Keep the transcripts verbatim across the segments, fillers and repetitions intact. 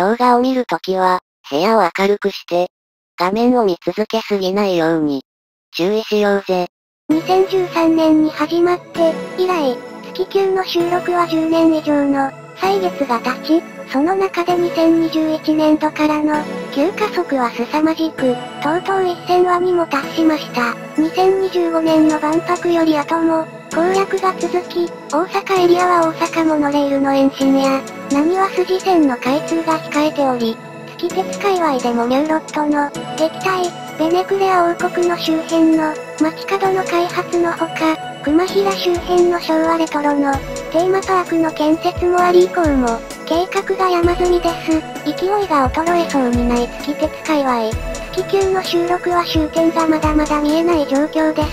動画を見るときは、部屋を明るくして、画面を見続けすぎないように、注意しようぜ。 にせんじゅうさんねんに始まって、以来、月きゅうの収録はじゅうねん以上の歳月が経ち、その中でにせんにじゅういちねんどからの急加速は凄まじく、とうとうせんわにも達しました。にせんにじゅうごねんの万博より後も、攻略が続き、大阪エリアは大阪モノレールの延伸や、なにわ筋線の開通が控えており、月鉄界隈でもニューロットの撃退、ベネクレア王国の周辺の街角の開発のほか、熊平周辺の昭和レトロのテーマパークの建設もあり以降も、計画が山積みです。勢いが衰えそうにない月鉄界隈。月きゅうの収録は終点がまだまだ見えない状況です。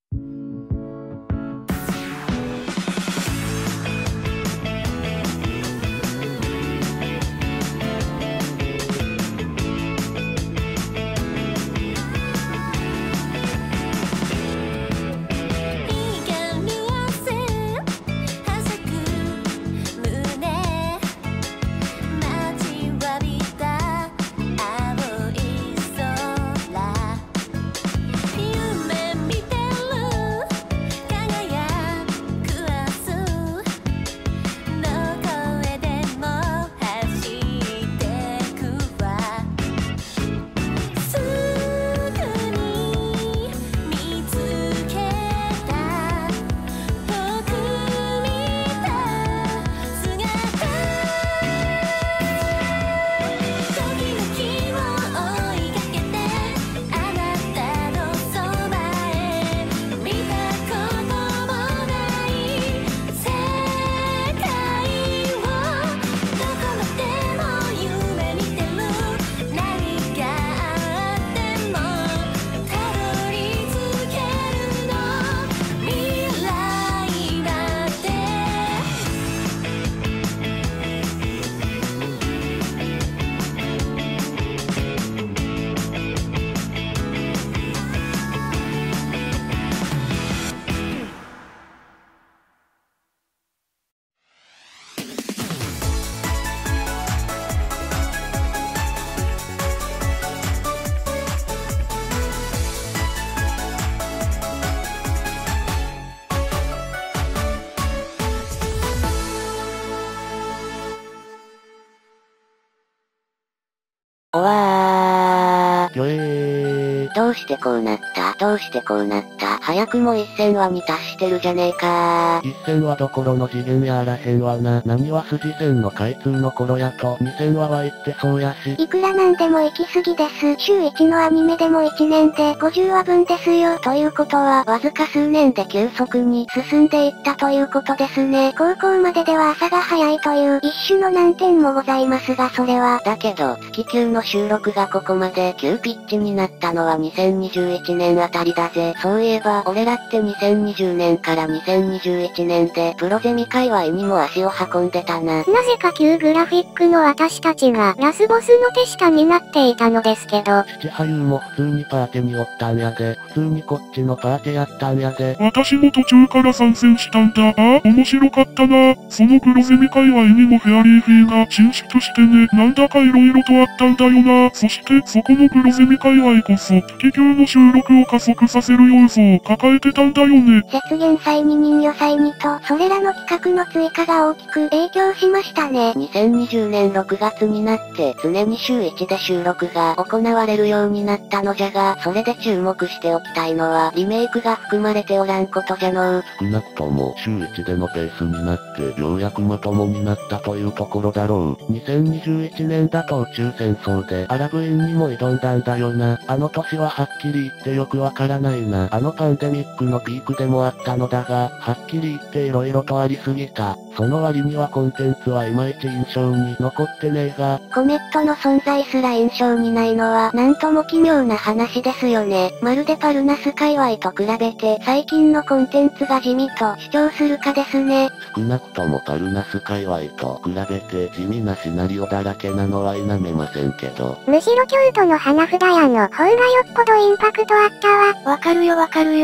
おわー。 よえー。 どうしてこうなったどうしてこうなった早くもせんわに達してるじゃねえかー。 せんわどころの次元やあらへんわな。なにわ筋線の開通の頃やとにせんわは言ってそうやし。 いくらなんでも行き過ぎです。週いちのアニメでもいちねんでごじゅうわぶんですよ。 ということは、わずか数年で急速に進んでいったということですね。 高校まででは朝が早いという一種の難点もございますがそれは。 だけど、月きゅうの収録がここまで急ピッチになったのはにせんにじゅういちねんあたりだぜ。そういえば、俺らってにせんにじゅうねんからにせんにじゅういちねんでプロゼミ界隈にも足を運んでたな。 なぜか旧グラフィックの私たちがラスボスの手下になっていたのですけど。 父俳優も普通にパーティにおったんやで。普通にこっちのパーティやったんやで。 私も途中から参戦したんだ。ああ、面白かったな。そのプロゼミ界隈にもフェアリーフィーが進出してね。なんだか色々とあったんだよな。そしてそこのプロゼミ界隈こそ月きゅうの収録を加速させる要素を抱えてたんだよね。 雪原祭に人魚祭にと、それらの企画の追加が大きく影響しましたね。 にせんにじゅうねんろくがつになって常に週いちで収録が行われるようになったのじゃが、それで注目しておきたいのはリメイクが含まれておらんことじゃのう。 少なくとも週いちでのペースになってようやくまともになったというところだろう。にせんにじゅういちねんだと宇宙戦争でアラブ院にも挑んだんだよな。あの年ははっきり言ってよくわからないな。あのパンデミックのピークでもあったのだが、はっきり言って色々とありすぎた。その割にはコンテンツはいまいち印象に残ってねえが。 コメットの存在すら印象にないのはなんとも奇妙な話ですよね。まるでパルナス界隈と比べて最近のコンテンツが地味と主張するかですね。 少なくともパルナス界隈と比べて地味なシナリオだらけなのは否めませんけど。 むしろ京都の花札屋の方がよっぽどインパクトあったわ。 わかるよわかるよ。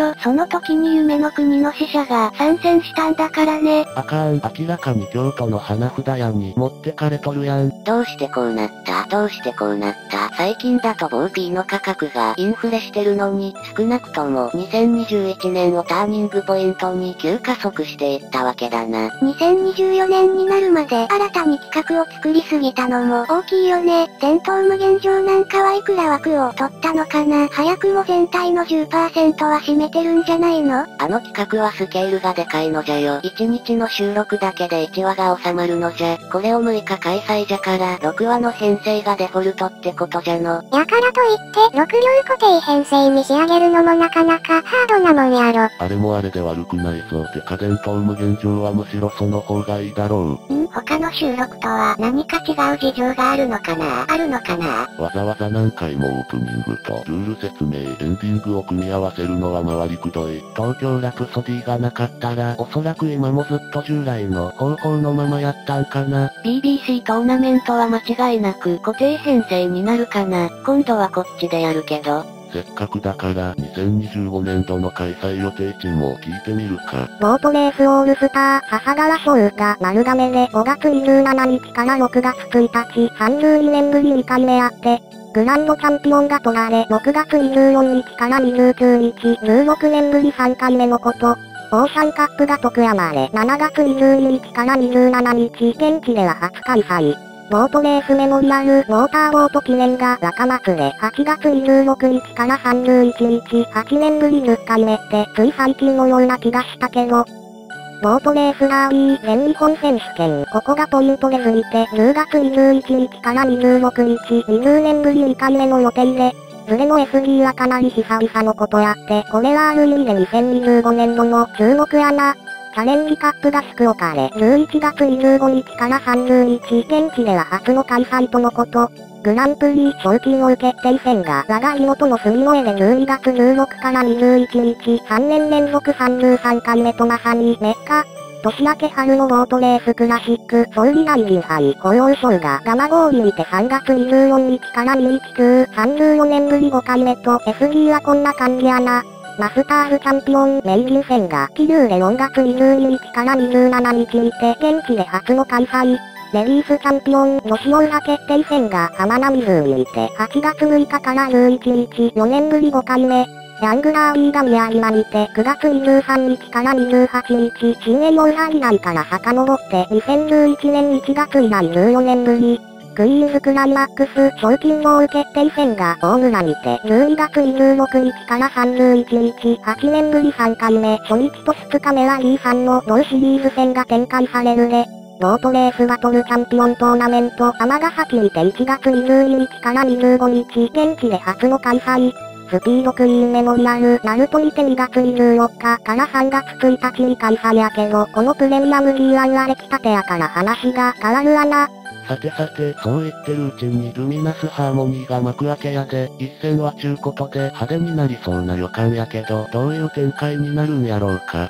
よ。その時に夢の国の使者が参戦したんだからね。 あかん、明らかに京都の花札屋に持ってかれとるやん。 どうしてこうなったどうしてこうなった最近だとボーピーの価格がインフレしてるのに、少なくともにせんにじゅういちねんをターニングポイントに急加速していったわけだな。 にせんにじゅうよねんになるまで新たに企画を作りすぎたのも大きいよね。伝統無限城なんかはいくら枠を取ったのかな。早くも全体の じゅっパーセント は占めてるんじゃないの？ あの企画はスケールがでかいのじゃよ。いちにちの収録だけでいちわが収まるのじゃ。これをむいか開催じゃからろくわの編成がデフォルトってことじゃの。 やからといってろく両固定編成に仕上げるのもなかなかハードなもんやろ。 あれもあれで悪くないぞ。てか伝統無限城はむしろその方がいいだろう。 ん？他の収録とは何か違う事情があるのかなあるのかな。 わざわざ何回もオープニングとルール説明、エンディングを組み合わせるのは回りくどい。東京ラプソディがなかったら、おそらく今もずっと従来の方法のままやったんかな。 ビービーシー トーナメントは間違いなく固定編成になるかな。今度はこっちでやるけど。 せっかくだからにせんにじゅうごねんどの開催予定地も聞いてみるか。 ボートレースオールスター、笹川翔が丸亀でごがつにじゅうしちにちからろくがつついたち、さんじゅうにねんぶりにかいめあって、グランドチャンピオンが取られ、ろくがつにじゅうよっかからにじゅうくにち、じゅうろくねんぶりさんかいめのこと。オーシャンカップが徳山で、しちがつにじゅうににちからにじゅうしちにち、現地では初開催。ボートレースメモリアルモーターボート記念が若松ではちがつにじゅうろくにちからさんじゅういちにち、はちねんぶりじゅっかいめってつい最近のような気がしたけど。ボートレースラーリー全日本選手権、ここがポイントでづいてじゅうがつにじゅういちにちからにじゅうろくにち、にじゅうねんぶりにかいめの予定で、ズレの エスジー はかなり久々のことやって、これはある意味でにせんにじゅうごねんどの注目やな。チャレンジカップが福岡でじゅういちがつにじゅうごにちからさんじゅうにち、現地では初の開催とのこと。グランプリ賞金王決定戦が我が妹の住之江でじゅうにがつじゅうろくからにじゅういちにち、さんねんれんぞくさんじゅうさんかいめとまさにメッカ。年明け春のボートレースクラシック、総理大臣杯、保養賞が蒲郡にてさんがつにじゅうよっかからにじゅういちきゅう、さんじゅうよねんぶりごかいめと エスジー はこんな感じやな。マスターズチャンピオン名人戦が桐生でよんがつにじゅうににちからにじゅうしちにちにて現地で初の開催。レディースチャンピオンの塩浦決定戦が浜名湖にてはちがつむいかからじゅういちにち、よねんぶりごかいめ。ヤングラーリーが宮島にてくがつにじゅうさんにちからにじゅうはちにち、新エモーラ以来から遡ってにせんじゅういちねんいちがつ以来じゅうよねんぶり。クイーンズクライマックス賞金王決定戦が大村にてじゅうにがつにじゅうろくにちからさんじゅういちにち、はちねんぶりさんかいめ、初日とふつかめは リーさんの同シリーズ戦が展開されるで。ボートレースバトルチャンピオントーナメント尼崎にていちがつにじゅうににちからにじゅうごにち、現地で初の開催。スピードクイーンメモリアル、ナルトにてにがつにじゅうよっかからさんがつついたちに開催やけど、このプレミアム ジーワン は歴たてやから話が変わるわな。 さてさて、そう言ってるうちにルミナスハーモニーが幕開けやで、一戦はちゅうことで派手になりそうな予感やけど、どういう展開になるんやろうか。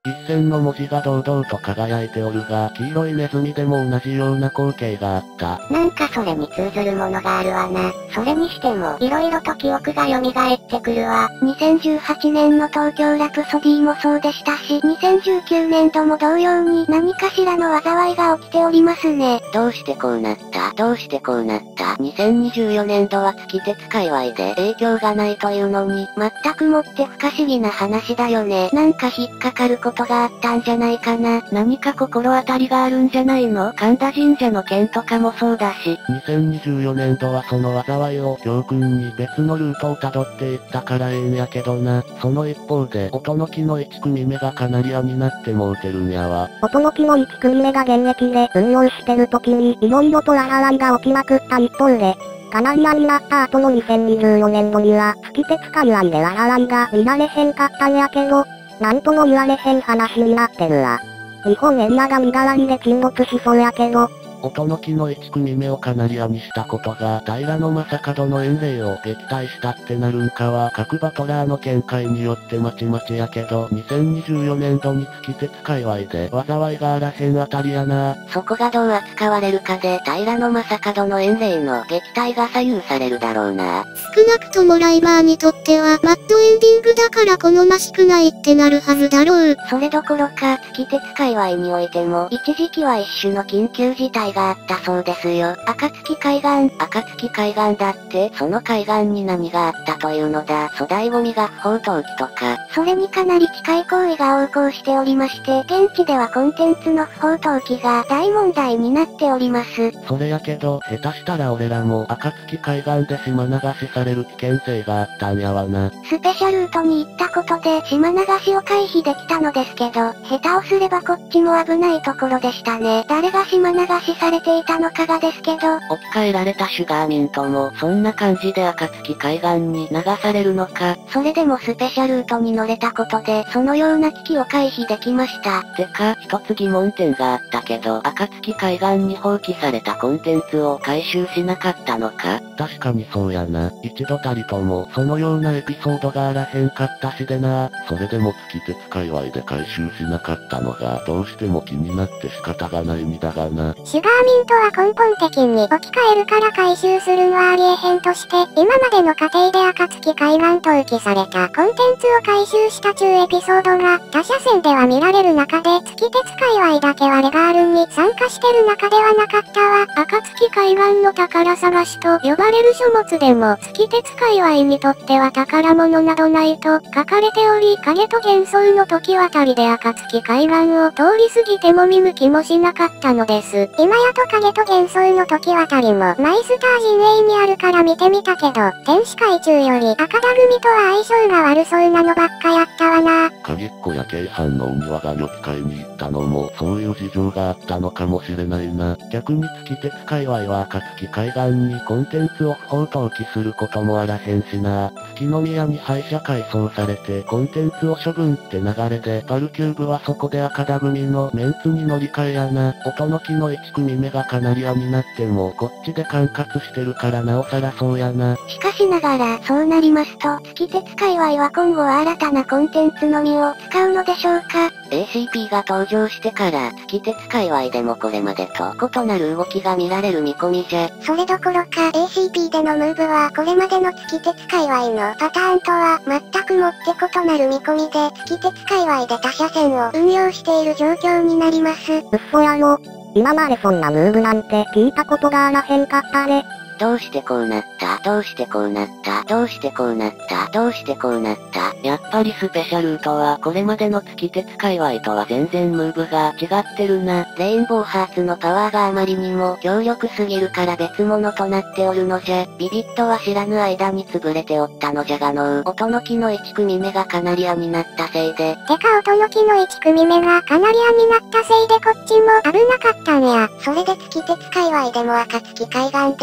一線の文字が堂々と輝いておるが、黄色いネズミでも同じような光景があった。 なんかそれに通ずるものがあるわな。それにしても、色々と記憶が蘇ってくるわ。にせんじゅうはちねんの東京ラプソディもそうでしたし、にせんじゅうきゅうねんども同様に何かしらの災いが起きておりますね。 どうしてこうなったどうしてこうなったにせんにじゅうよねんどは月鉄界隈で影響がないというのに、 全くもって不可思議な話だよね。 なんか引っかかることがあったんじゃないかな。何か心当たりがあるんじゃないの？神田神社の件とかもそうだし。 にせんにじゅうよねんどはその災いを教訓に別のルートを辿っていったからええんやけどな。その一方で、音の木のいち組目がカナリアになってもうてるんやわ。 音の木のいち組目が現役で運用してる時に色々と災いが起きまくった一方で、カナリアになった後のにせんにじゅうよねんどには、月鉄界隈で災いが見られへんかったんやけど、なんとも言われへん話になってるわ。日本円高が身代わりで沈没しそうやけど、 音の木のいち組目をカナリアにしたことが平野正門の怨霊を撃退したってなるんかは各バトラーの見解によってまちまちやけど、にせんにじゅうよねんどに月鉄界隈で災いがあらへんあたりやな。 そこがどう扱われるかで平野正門の怨霊の撃退が左右されるだろうな。 少なくともライバーにとってはマッドエンディングだから好ましくないってなるはずだろう。 それどころか月鉄界隈においても一時期は一種の緊急事態があったそうですよ。暁海岸、暁海岸だって、その海岸に何があったというのだ。粗大ゴミが不法投棄とか。 それにかなり近い行為が横行しておりまして、現地ではコンテンツの不法投棄が大問題になっております。 それやけど、下手したら俺らも暁海岸で島流しされる危険性があったんやわな。 スペシャルートに行ったことで島流しを回避できたのですけど、下手をすればこっちも危ないところでしたね。誰が島流しされていたのかがですけど、 置き換えられたシュガーミントもそんな感じで暁海岸に流されるのか。 それでもスペシャルートに乗れたことでそのような危機を回避できました。 てか、一つ疑問点があったけど、暁海岸に放棄されたコンテンツを回収しなかったのか？ 確かにそうやな。一度たりともそのようなエピソードがあらへんかったしでな。それでも月鉄界隈で回収しなかったのがどうしても気になって仕方がない身だがな。 シュガーミントは根本的に置き換えるから回収するのはありえへんとして、今までの過程で暁海岸投棄されたコンテンツを回収した中エピソードが他社線では見られる中で、月鉄界隈だけはレガールに参加してる中ではなかったわ。暁海岸の宝探しと呼ばれる書物でも、月鉄界隈にとっては宝物などないと書かれており、影と幻想の時渡りで暁海岸を通り過ぎても見向きもしなかったのです。今やと影と幻想の時渡りもマイスター陣営にあるから見てみたけど、天使海中より赤田組とは相性が悪そうなのばっかやったわな。 鍵っ子や京阪のお庭が旅機会に行ったのもそういう事情があったのかもしれないな。逆に月鉄界隈は暁海岸にコンテンツを不法投棄することもあらへんしな。月宮に廃車改装されてコンテンツを処分って流れで、バルキューブはそこで赤田組のメンツに乗り換えやな。音の木のいち組目がカナリアになってもこっちで管轄してるからなおさらそうやな。 しかしながらそうなりますと、月鉄界隈は今後は新たなコンテンツのみを使うのでしょうか？ エーシーピー が登場してから月鉄界隈でもこれまでと異なる動きが見られる見込みじゃ。 それどころか エーシーピー でのムーブはこれまでの月鉄界隈のパターンとは全くもって異なる見込みで、月鉄界隈で他社線を運用している状況になります。 うっそやろ。今までそんなムーブなんて聞いたことがあらへんかったね。 どうしてこうなったどうしてこうなったどうしてこうなったどうしてこうなったやっぱりスペシャルートはこれまでの月鉄界隈とは全然ムーブが違ってるな。レインボーハーツのパワーがあまりにも強力すぎるから別物となっておるのじゃ。ビビットは知らぬ間に潰れておったのじゃがのう。音の木のいち組目がカナリアになったせいで。 てか音の木のいち組目がカナリアになったせいでこっちも危なかったんや。それで月鉄界隈でも暁海岸で島流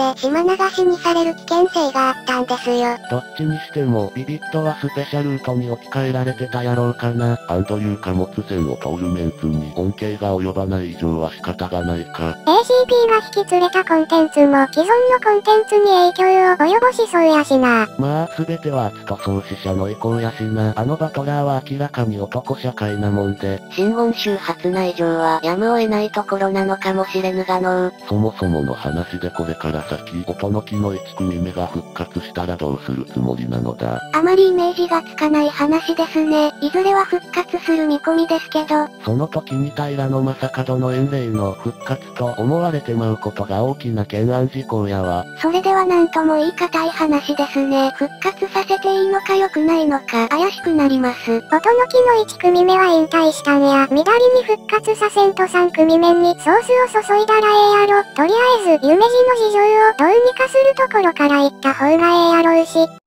流しにされる危険性があったんですよ。 どっちにしても、ビビットはスペシャルートに置き換えられてたやろうかな。アンドリュー貨物船を通るメンツに恩恵が及ばない以上は仕方がないか。 エーシーピー が引き連れたコンテンツも既存のコンテンツに影響を及ぼしそうやしな。 まあ、すべては圧と創始者の意向やしな。あのバトラーは明らかに男社会なもんで。 真言宗発内情はやむを得ないところなのかもしれぬがのう。 そもそもの話でこれから先、音の木の一組目が復活したらどうするつもりなのだ。 あまりイメージがつかない話ですね。いずれは復活する見込みですけど。 その時に平将門の遠霊の復活と思われてまうことが大きな懸案事項やわ。 それではなんとも言い難い話ですね。復活させていいのか良くないのか怪しくなります。音の木のいち組目は引退したんや。みだりに復活させんとさん組目にソースを注いだらええやろ。とりあえず、夢路の事情をどうにかするところから言った方がええやろうし。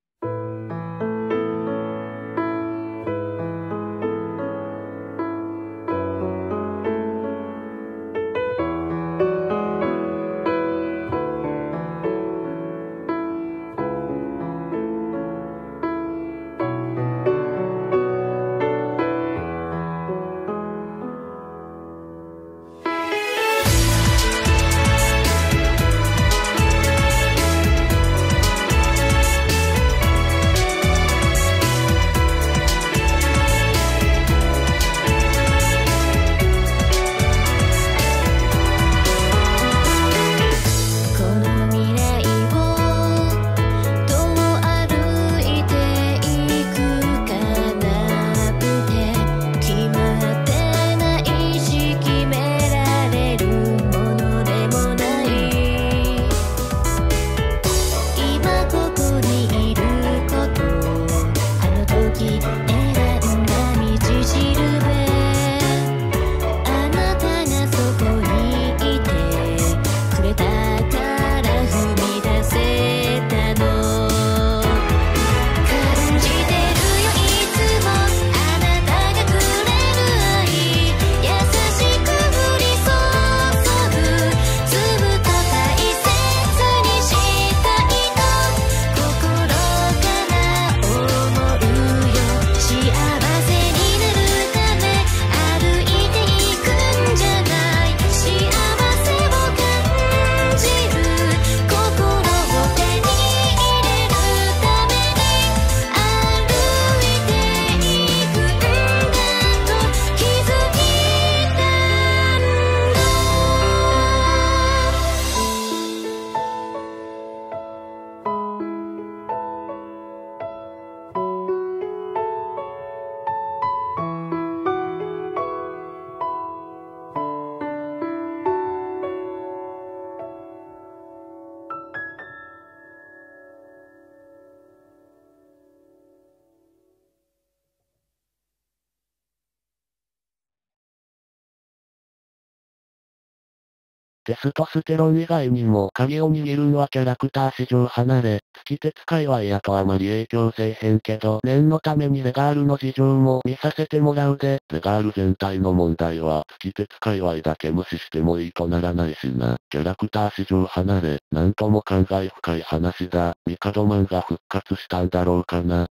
テストステロン以外にも鍵を握るんはキャラクター史上離れ、月鉄界隈やとあまり影響せえへんけど、念のためにレガールの事情も見させてもらうで、レガール全体の問題は月鉄界隈だけ無視してもいいとならないしな。キャラクター史上離れ、なんとも感慨深い話だ。ミカドマンが復活したんだろうかな。